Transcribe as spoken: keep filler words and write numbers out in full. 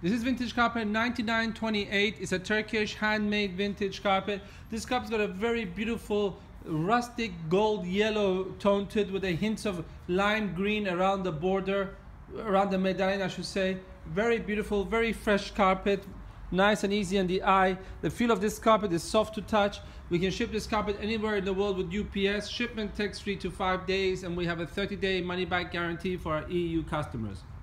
This is Vintage Carpet ninety-nine twenty-eight. It's a Turkish handmade vintage carpet. This carpet's got a very beautiful rustic gold yellow tone to it with a hint of lime green around the border, around the medallion I should say. Very beautiful, very fresh carpet. Nice and easy on the eye. The feel of this carpet is soft to touch. We can ship this carpet anywhere in the world with U P S. Shipment takes three to five days, and we have a thirty day money back guarantee for our E U customers.